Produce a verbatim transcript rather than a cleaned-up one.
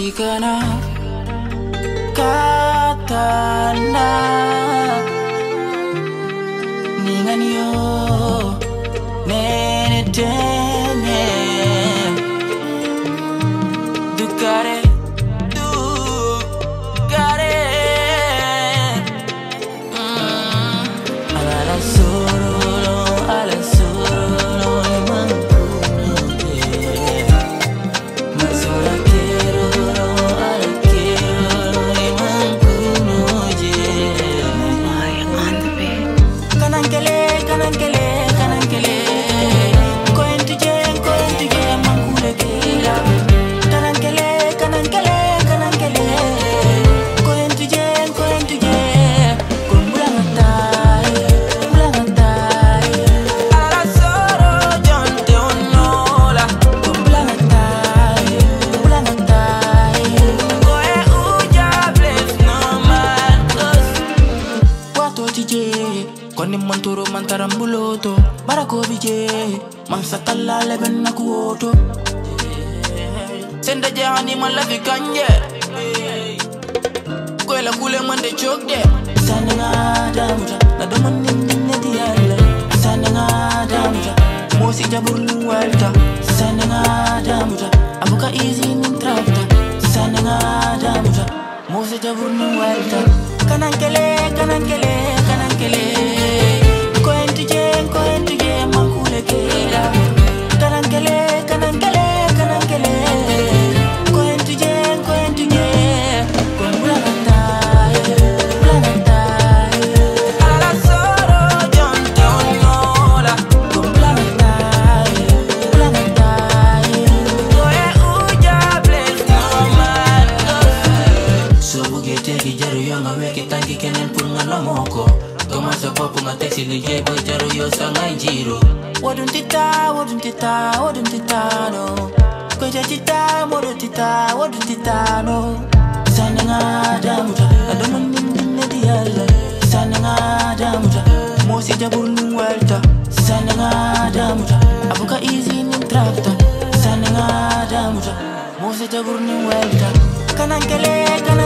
Ikana katana ningan yo nene tene dukare dukare mm. ala solo ala solo emang Koni manturo mantaram buloto barako bije mansa talla leben na kuoto sende jahani malafi kanje kwela kule mande chokde sananga damuja na domon ninne diala sananga damuja mosi jaburnu walta sananga damuja abuka easy nin trafta sananga damuja mosi jaburnu walta kanankele kanankele kanankele Wadun tita, wadun tita, wadun tita no. Koja tita, wadun tita, wadun tita no. Sananga damuja, adomon ninne diala. Sananga damuja, mosi jaburnu walta. Sananga damuja, abuka easy nin trafta. Sananga damuja, mosi jaburnu walta. Kanankele, kanankele.